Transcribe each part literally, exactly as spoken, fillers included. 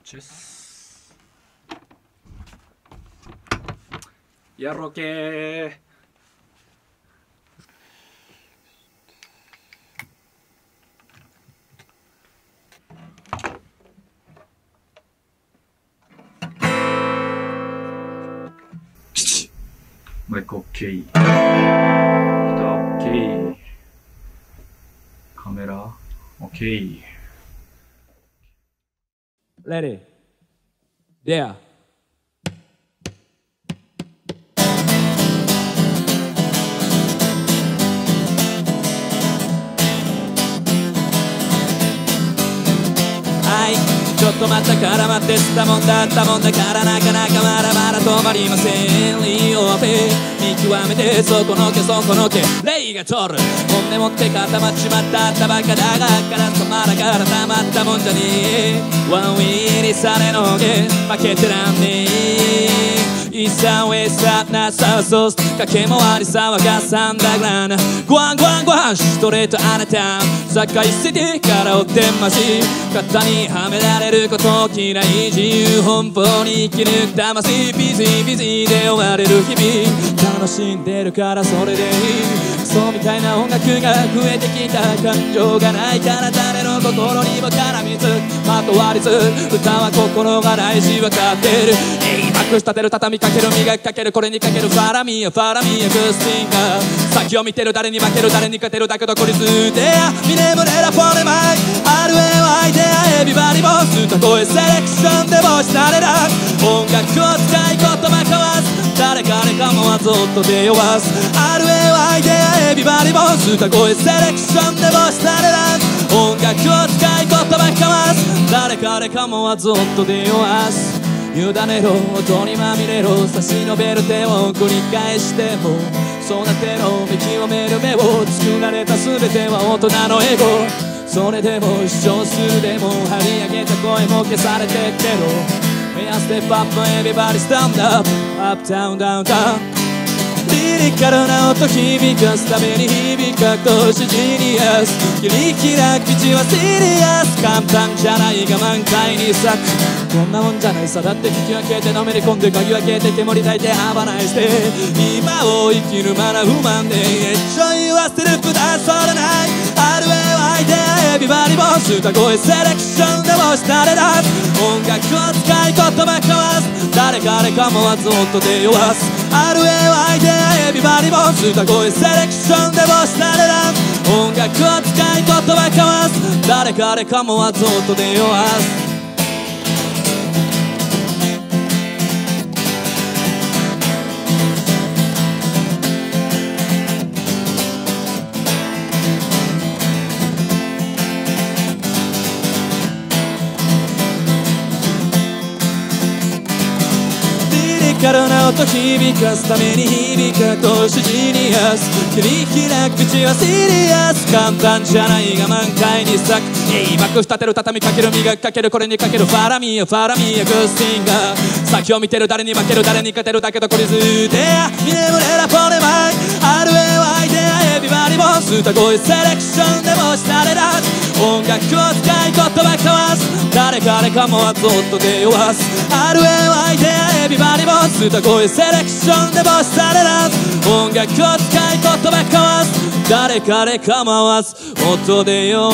noches. Ya roqué. 마이크 오케이. 오케이. 카메라 오케이. Ready. There.はい、ちょっと待ったから待ってしたもんだったもんだからなかなかまだまだ止まりません。利用って見極めてそこのけそこのけレイが取る本音持って固まっちまったったばっかだがから止まらからたまったもんじゃねえ。ワンウィーにされのけ負けてらんねえ。いさウェさなさそう駆け回り騒がさんだグラングワングワングワンストレートあなた坂井捨ててからおってまし肩にはめられること嫌い自由奔放に生き抜く魂ビジービジーで終われる日々楽しんでるからそれでいいそうみたいな音楽が増えてきた感情がないから誰の心にも絡みつまとわりつ歌は心が大事わかってるえいまくしたてる畳みかける磨きかけるこれにかけるファラミアファラミアグスティンガー先を見てる誰に負ける誰に勝てるだけど孤立で見眠れらフォレマイ アールエーワイ でエビバリボス歌声セレクションでもしたれだ音楽を使い言葉交わす誰彼かもはずっと出弱す アールエーワイ でエビバリボス歌声セレクションでもしたれだ音楽を使い言葉交わす誰彼かもはずっと出弱す委ねろ音にまみれろ差し伸べる手を繰り返してもそうなってろ見極める目を作られた全ては大人のエゴそれでも主張するでも張り上げた声も消されてってろ目安でパップエビバリスタンダップアップダウンダウンタウンリリカルな音響かすために響かとしジニアス切り開く道はシリアス簡単じゃないが満開に咲くこんなもんじゃないさだって聞き分けてのめり込んで鍵分けて煙焚いてハバナイして今を生きるマナ不満でエッチョイはステルプだそれない アールエーワイ でエビバリボス歌声セレクションでもしたれだ音楽を使い言葉交わす誰彼かもはずっと手弱す アールエーワイ でエビバリボス歌声セレクションでもしたれだ音楽を使い言葉交わす誰彼かもはずっと手弱すカルな音響かすために響かとしジニアス切り開く口はシリアス簡単じゃないが満開に咲くえい幕立てる畳みかける磨きかけるこれにかけるファラミアファラミアグスティンガー先を見てる誰に負ける誰に勝てるだけど孤立で見眠れらフォレマイ アールエーワイ でエビバリボス歌声セレクションでもしたれだ音楽を使い言葉交わす誰彼かもはずっと手弱す アールエーワイ でエビバリボス歌声セレクションでもしたれだ音楽を使い言葉交わす誰彼構わず音で弱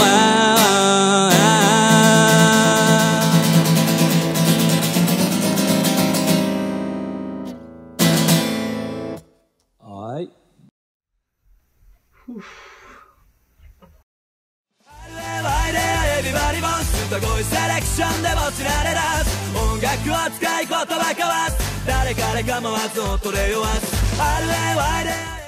はい歌声セレクションでもつられだ音楽を使い言葉交わす誰彼構わず音で弱す アールエーワイ で